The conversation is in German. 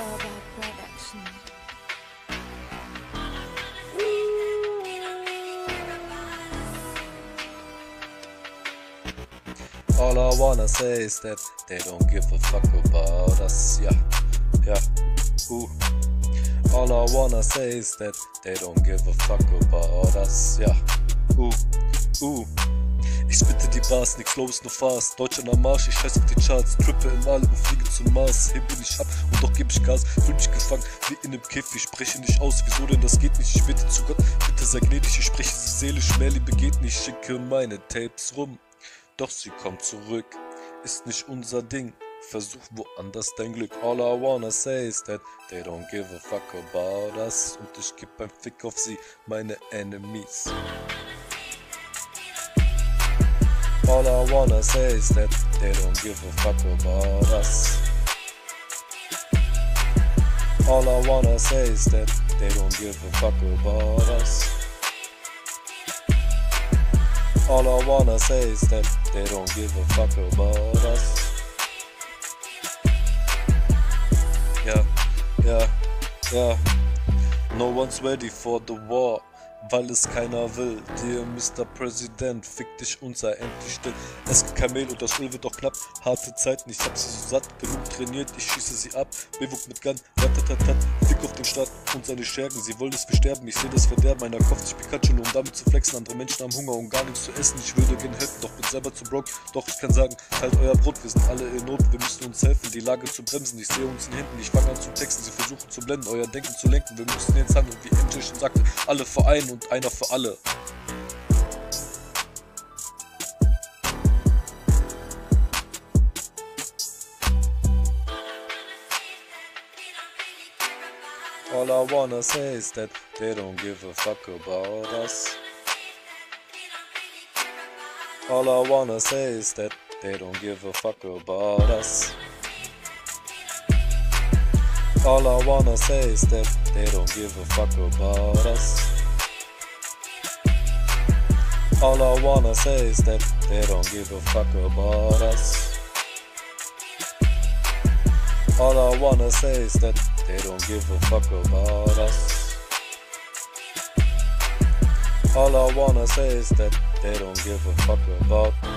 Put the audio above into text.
Robot Production. All I wanna say is that they don't give a fuck about us, yeah, ooh. All I wanna say is that they don't give a fuck about us, ja, Ich spitte die Bars, nix los, nur fast. Deutschland am Marsch, ich scheiß auf die Charts. Trippe im All und fliege zum Mars. Hebe nicht ab und doch geb ich Gas. Fühl mich gefangen wie in nem Käfig. Spreche nicht aus, wieso denn das geht nicht? Ich bete zu Gott, bitte sei gnädig. Ich spreche sie seelisch, mehr Liebe geht nicht. Schicke meine Tapes rum, doch sie kommt zurück. Ist nicht unser Ding, versuch woanders dein Glück. All I wanna say is that they don't give a fuck about us. Und ich geb ein Fick auf sie, meine Enemies. All I wanna say is that they don't give a fuck about us. All I wanna say is that they don't give a fuck about us. All I wanna say is that they don't give a fuck about us. Yeah. No one's ready for the war, weil es keiner will. Dear Mr. President, fick dich und sei endlich still. Es gibt kein Mehl und das Öl wird doch knapp. Harte Zeiten, ich hab sie so satt. Genug trainiert, ich schieße sie ab. Bewug mit Gun, ratatatat. Fick auf den Staat und seine Schergen. Sie wollen es versterben, ich seh das Verderben. Einer kauft sich Pikachu nur um damit zu flexen. Andere Menschen haben Hunger und gar nichts zu essen. Ich würde gern helfen, doch bin selber zu broke. Doch ich kann sagen, teilt euer Brot, wir sind alle in Not. Wir müssen uns helfen, die Lage zu bremsen. Ich sehe uns in Händen, ich fange an zu texten. Sie versuchen zu blenden, euer Denken zu lenken. Wir müssen jetzt handeln, wie MJ schon sagte. Alle für einen und einer für alle. All I wanna say is that they don't give a fuck about us. All I wanna say is that they don't give a fuck about us. All I wanna say is that they don't give a fuck about us. All I wanna say is that they don't give a fuck about us. All I wanna say is that they don't give a fuck about us. All I wanna say is that they don't give a fuck about